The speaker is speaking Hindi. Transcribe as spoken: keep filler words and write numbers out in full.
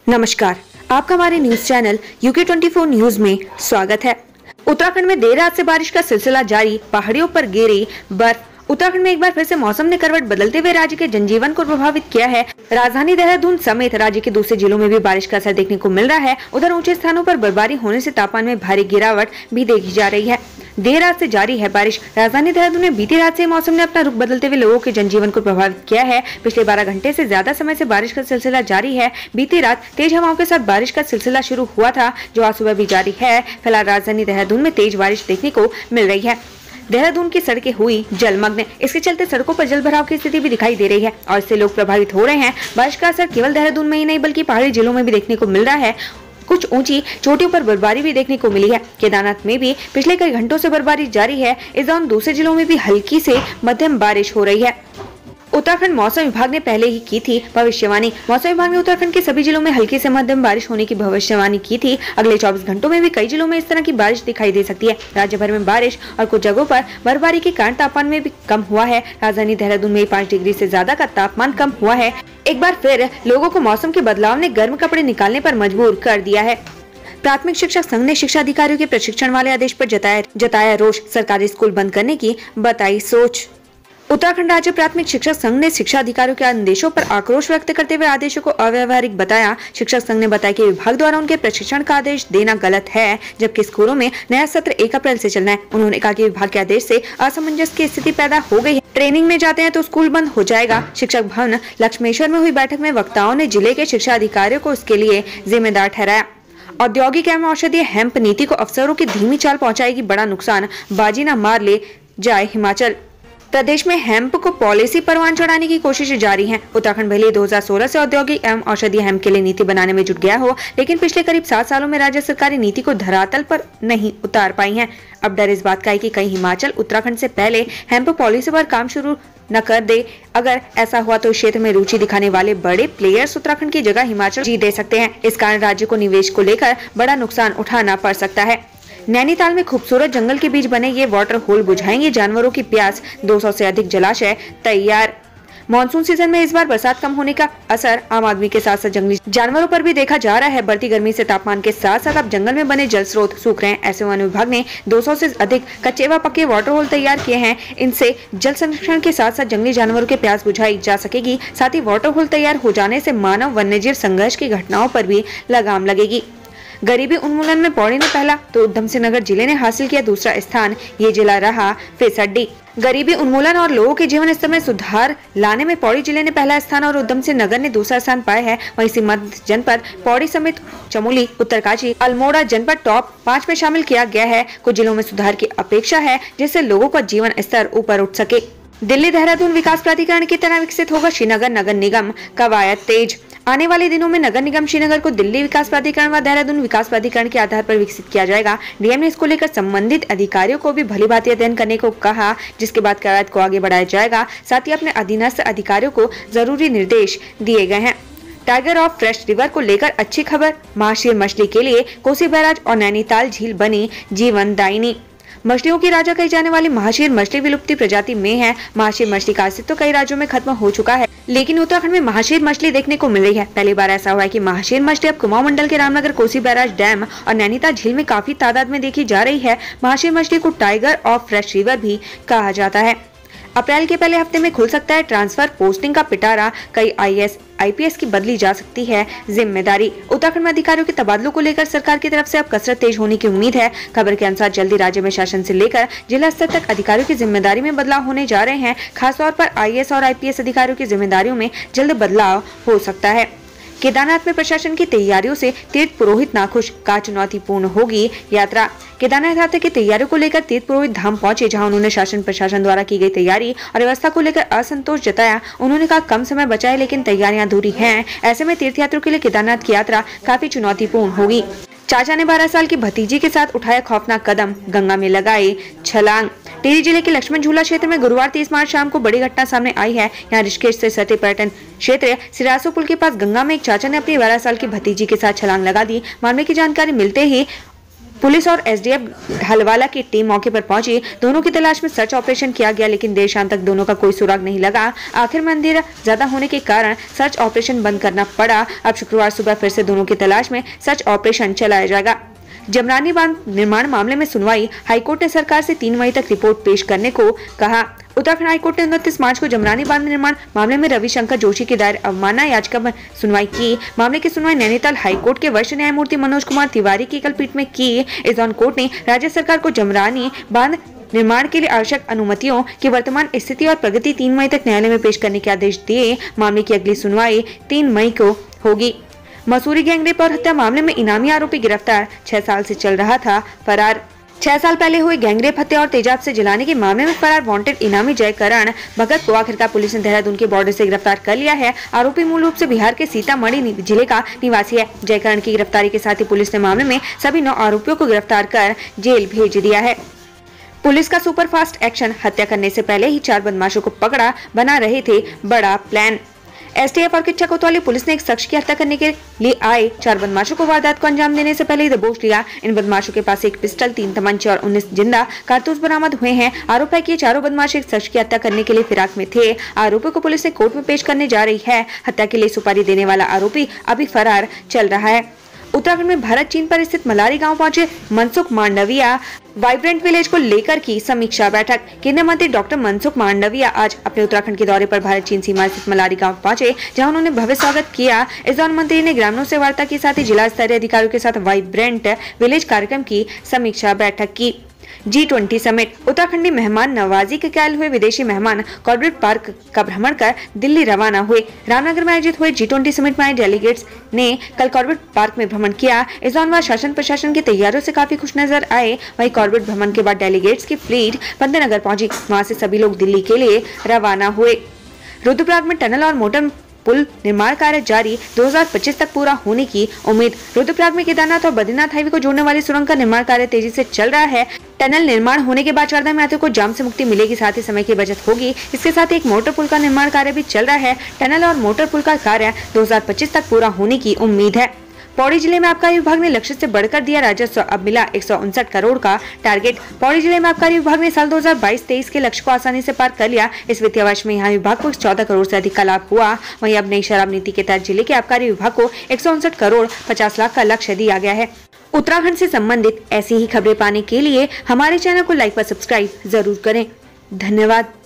नमस्कार, आपका हमारे news channel UK twenty four news में स्वागत है। उत्तराखंड में देर रात से बारिश का सिलसिला जारी, पहाड़ियों पर गिरी बर्फ। उत्तराखंड में एक बार फिर से मौसम ने करवट बदलते हुए राज्य के जनजीवन को प्रभावित किया है। राजधानी देहरादून समेत राज्य के दूसरे जिलों में भी बारिश का असर देखने को मिल रहा है। उधर ऊंचे स्थानों पर बर्फबारी होने से तापमान में भारी गिरावट भी देखी जा रही है। देर रात से जारी है बारिश। राजधानी देहरादून में बीती रात से मौसम ने अपना रुख बदलते हुए लोगों के जनजीवन को प्रभावित किया है। पिछले बारह घंटे से ज्यादा समय से बारिश का सिलसिला जारी है। बीती रात तेज हवाओं के साथ बारिश का सिलसिला शुरू हुआ था, जो आज सुबह भी जारी है। फिलहाल राजधानी देहरादून में तेज बारिश देखने को मिल रही है। देहरादून की सड़कें हुई जलमग्न। इसके चलते सड़कों पर जल भराव की स्थिति भी दिखाई दे रही है और इससे लोग प्रभावित हो रहे हैं। बारिश का असर केवल देहरादून में ही नहीं बल्कि पहाड़ी जिलों में भी देखने को मिल रहा है। कुछ ऊंची चोटियों पर बर्फबारी भी देखने को मिली है। केदारनाथ में भी पिछले कई घंटों से बर्फबारी जारी है। इस दौरान दूसरे जिलों में भी हल्की से मध्यम बारिश हो रही है। उत्तराखंड मौसम विभाग ने पहले ही की थी भविष्यवाणी। मौसम विभाग ने उत्तराखंड के सभी जिलों में हल्की से मध्यम बारिश होने की भविष्यवाणी की थी। अगले चौबीस घंटों में भी कई जिलों में इस तरह की बारिश दिखाई दे सकती है। राज्य भर में बारिश और कुछ जगहों पर बर्फबारी के कारण तापमान में भी कम हुआ है। राजधानी देहरादून में पाँच डिग्री से ज्यादा का तापमान कम हुआ है। एक बार फिर लोगों को मौसम के बदलाव ने गर्म कपड़े निकालने पर मजबूर कर दिया है। प्राथमिक शिक्षक संघ ने शिक्षा अधिकारियों के प्रशिक्षण वाले आदेश पर जताया जताया रोष। सरकारी स्कूल बंद करने की बताई सोच। उत्तराखंड राज्य प्राथमिक शिक्षक संघ ने शिक्षा अधिकारियों के आदेशों पर आक्रोश व्यक्त करते हुए आदेशों को अव्यावहारिक बताया। शिक्षक संघ ने बताया कि विभाग द्वारा उनके प्रशिक्षण का आदेश देना गलत है, जबकि स्कूलों में नया सत्र एक अप्रैल से चलना है। उन्होंने कहा कि विभाग के आदेश से असमंजस की स्थिति पैदा हो गई है। ट्रेनिंग में जाते हैं तो स्कूल बंद हो जाएगा। शिक्षक भवन लक्ष्मेश्वर में हुई बैठक में वक्ताओं ने जिले के शिक्षा अधिकारियों को इसके लिए जिम्मेदार ठहराया। औद्योगिक एवं औषधीय हेम्प नीति को अफसरों की धीमी चाल पहुंचाएगी बड़ा नुकसान, बाजी न मार ले जाए हिमाचल। प्रदेश में हेम्प को पॉलिसी परवान चढ़ाने की कोशिशें जारी हैं। उत्तराखंड भले दो हज़ार सोलह से औद्योगिक एवं औषधीय हेम्प के लिए नीति बनाने में जुट गया हो, लेकिन पिछले करीब सात सालों में राज्य सरकारी नीति को धरातल पर नहीं उतार पाई है। अब डर इस बात का है कि कहीं हिमाचल उत्तराखंड से पहले हेम्प पॉलिसी पर काम शुरू न कर दे। अगर ऐसा हुआ तो क्षेत्र में रुचि दिखाने वाले बड़े प्लेयर्स उत्तराखंड की जगह हिमाचल जीत दे सकते हैं। इस कारण राज्य को निवेश को लेकर बड़ा नुकसान उठाना पड़ सकता है। नैनीताल में खूबसूरत जंगल के बीच बने ये वाटर होल बुझाएंगे जानवरों की प्यास। दो सौ से अधिक जलाशय तैयार। मानसून सीजन में इस बार बरसात कम होने का असर आम आदमी के साथ साथ जंगली जानवरों पर भी देखा जा रहा है। बढ़ती गर्मी से तापमान के साथ साथ अब जंगल में बने जल स्रोत सूख रहे हैं। ऐसे वन विभाग ने दो सौ से अधिक कच्चे व पक्के वाटर होल तैयार किए हैं। इनसे जल संरक्षण के साथ साथ जंगली जानवरों की प्यास बुझाई जा सकेगी। साथ ही वाटर होल तैयार हो जाने से मानव वन्यजीव संघर्ष की घटनाओं पर भी लगाम लगेगी। गरीबी उन्मूलन में पौड़ी ने पहला तो उधम सिंह नगर जिले ने हासिल किया दूसरा स्थान। ये जिला रहा फिसड्डी। गरीबी उन्मूलन और लोगों के जीवन स्तर में सुधार लाने में पौड़ी जिले ने पहला स्थान और उधम सिंह नगर ने दूसरा स्थान पाया है। वहीं सीमांत जनपद पौड़ी समेत चमोली, उत्तरकाशी, अल्मोड़ा जनपद टॉप पाँच में शामिल किया गया है। कुछ जिलों में सुधार की अपेक्षा है जिससे लोगों का जीवन स्तर ऊपर उठ सके। दिल्ली देहरादून विकास प्राधिकरण की तरह विकसित होगा श्रीनगर नगर निगम, कवायद तेज। आने वाले दिनों में नगर निगम श्रीनगर को दिल्ली विकास प्राधिकरण व देहरादून विकास प्राधिकरण के आधार पर विकसित किया जाएगा। डीएम ने इसको लेकर संबंधित अधिकारियों को भी भली भांति अध्ययन करने को कहा, जिसके बाद कवायद को आगे बढ़ाया जाएगा। साथ ही अपने अधीनस्थ अधिकारियों को जरूरी निर्देश दिए गए हैं। टाइगर ऑफ फ्रेश रिवर को लेकर अच्छी खबर। महाशीर मछली के लिए कोसी बैराज और नैनीताल झील बनी जीवनदायिनी। मछलियों की राजा कही जाने वाली महाशीर मछली विलुप्ति प्रजाति में है। महाशीर मछली का अस्तित्व कई राज्यों में खत्म हो चुका है, लेकिन उत्तराखंड में महाशीर मछली देखने को मिल रही है। पहली बार ऐसा हुआ है कि महाशीर मछली अब कुमाऊं मंडल के रामनगर, कोसी बैराज डैम और नैनीताल झील में काफी तादाद में देखी जा रही है। महाशीर मछली को टाइगर ऑफ फ्रेश रिवर भी कहा जाता है। अप्रैल के पहले हफ्ते में खुल सकता है ट्रांसफर पोस्टिंग का पिटारा। कई आईएएस आईपीएस की बदली जा सकती है जिम्मेदारी। उत्तराखंड में अधिकारियों के तबादलों को लेकर सरकार की तरफ से अब कसरत तेज होने की उम्मीद है। खबर के अनुसार जल्दी राज्य में शासन से लेकर जिला स्तर तक अधिकारियों की जिम्मेदारी में बदलाव होने जा रहे हैं। खासतौर पर आईएएस और आईपीएस अधिकारियों की जिम्मेदारियों में जल्द बदलाव हो सकता है। केदारनाथ में प्रशासन की तैयारियों से तीर्थ पुरोहित नाखुश, का चुनौतीपूर्ण होगी यात्रा। केदारनाथ यात्रा की तैयारियों को लेकर तीर्थ पुरोहित धाम पहुंचे, जहां उन्होंने शासन प्रशासन द्वारा की गई तैयारी और व्यवस्था को लेकर असंतोष जताया। उन्होंने कहा कम समय बचा है लेकिन तैयारियां अधूरी हैं। ऐसे में तीर्थयात्रियों के लिए केदारनाथ की यात्रा काफी चुनौतीपूर्ण होगी। चाचा ने बारह साल की भतीजी के साथ उठाया खौफनाक कदम, गंगा में लगाई छलांग। टिहरी जिले के लक्ष्मण झूला क्षेत्र में गुरुवार तीस मार्च शाम को बड़ी घटना सामने आई है। यहाँ ऋषिकेश से सटे पर्यटन क्षेत्र सिरासू पुल के पास गंगा में एक चाचा ने अपनी बारह साल की भतीजी के साथ छलांग लगा दी। मामले की जानकारी मिलते ही पुलिस और एसडीएफ ढलवाला की टीम मौके पर पहुंची। दोनों की तलाश में सर्च ऑपरेशन किया गया, लेकिन देर शाम तक दोनों का कोई सुराग नहीं लगा। आखिर में अंधेरा ज्यादा होने के कारण सर्च ऑपरेशन बंद करना पड़ा। अब शुक्रवार सुबह फिर से दोनों की तलाश में सर्च ऑपरेशन चलाया जाएगा। जमरानी बांध निर्माण मामले में सुनवाई। हाईकोर्ट ने सरकार से तीन मई तक रिपोर्ट पेश करने को कहा। उत्तराखंड हाईकोर्ट ने उनतीस मार्च को जमरानी बांध निर्माण मामले में रविशंकर जोशी की दायर अवमानना याचिका पर सुनवाई की। मामले की सुनवाई नैनीताल हाईकोर्ट के वरिष्ठ न्यायमूर्ति मनोज कुमार तिवारी की एकल पीठ में की। इस दौरान कोर्ट ने राज्य सरकार को जमरानी बांध निर्माण के लिए आवश्यक अनुमतियों की वर्तमान स्थिति और प्रगति तीन मई तक न्यायालय में पेश करने के आदेश दिए। मामले की अगली सुनवाई तीन मई को होगी। मसूरी गैंगरेप और हत्या मामले में इनामी आरोपी गिरफ्तार। छह साल से चल रहा था फरार। छह साल पहले हुए गैंगरेप, हत्या और तेजाब से जलाने के मामले में फरार वांटेड इनामी जयकरण भगत को आखिरकार पुलिस ने देहरादून के बॉर्डर से गिरफ्तार कर लिया है। आरोपी मूल रूप से बिहार के सीतामढ़ी जिले का निवासी है। जयकरण की गिरफ्तारी के साथ ही पुलिस ने मामले में सभी नौ आरोपियों को गिरफ्तार कर जेल भेज दिया है। पुलिस का सुपरफास्ट एक्शन। हत्या करने से पहले ही चार बदमाशों को पकड़ा, बना रहे थे बड़ा प्लान। एसटीएफ और किच्चा कोतवाली पुलिस ने एक शख्स की हत्या करने के लिए आए चार बदमाशों को वारदात को अंजाम देने से पहले ही दबोच लिया। इन बदमाशों के पास एक पिस्टल, तीन तमंचे और उन्नीस जिंदा कारतूस बरामद हुए हैं। आरोप है कि ये चारों बदमाश एक शख्स की हत्या करने के लिए फिराक में थे। आरोपियों को पुलिस ने कोर्ट में पेश करने जा रही है। हत्या के लिए सुपारी देने वाला आरोपी अभी फरार चल रहा है। उत्तराखंड में भारत चीन पर स्थित मलारी गांव पहुंचे मनसुख मांडविया। वाइब्रेंट विलेज को लेकर की समीक्षा बैठक। केंद्रीय मंत्री डॉक्टर मनसुख मांडविया आज अपने उत्तराखंड के दौरे पर भारत चीन सीमा स्थित मलारी गांव पहुंचे, जहां उन्होंने भव्य स्वागत किया। इस दौरान मंत्री ने ग्रामीणों से वार्ता के साथ ही जिला स्तरीय अधिकारियों के साथ वाइब्रेंट विलेज कार्यक्रम की समीक्षा बैठक की। G twenty summit. उत्तराखंडी मेहमान नवाजी के कायल हुए विदेशी मेहमान कॉर्बेट पार्क का भ्रमण कर दिल्ली रवाना हुए। रामनगर में आयोजित हुए जी ट्वेंटी समिट में आए डेलीगेट्स ने कल कॉर्बेट पार्क में भ्रमण किया। इस दौरान वह शासन प्रशासन की तैयारियों से काफी खुश नजर आए। वहीं कॉर्बेट भ्रमण के बाद डेलीगेट्स की फ्लीट पंतनगर पहुंची। वहां से सभी लोग दिल्ली के लिए रवाना हुए। रुद्रप्रयाग में टनल और मोटर पुल निर्माण कार्य जारी। दो हज़ार पच्चीस तक पूरा होने की उम्मीद। रुद्रप्रयाग में केदारनाथ और बद्रीनाथ हाईवे को जोड़ने वाली सुरंग का निर्माण कार्य तेजी से चल रहा है। टनल निर्माण होने के बाद चारधाम यात्रियों को जाम से मुक्ति मिलेगी, साथ ही समय की बचत होगी। इसके साथ एक मोटर पुल का निर्माण कार्य भी चल रहा है। टनल और मोटर पुल का कार्य दो हज़ार पच्चीस तक पूरा होने की उम्मीद है। पौड़ी जिले में आबकारी विभाग ने लक्ष्य से बढ़कर दिया राजस्व। अब मिला एक सौ उनसठ करोड़ का टारगेट। पौड़ी जिले में आबकारी विभाग ने साल दो हज़ार बाईस तेईस के लक्ष्य को आसानी से पार कर लिया। इस वित्तीय वर्ष में यहाँ विभाग को चौदह करोड़ से अधिक का लाभ हुआ। वहीं अब नई शराब नीति के तहत जिले के आबकारी विभाग को एक सौ उनसठ करोड़ पचास लाख का लक्ष्य दिया गया है। उत्तराखंड से संबंधित ऐसी ही खबरें पाने के लिए हमारे चैनल को लाइक व सब्सक्राइब जरूर करें। धन्यवाद।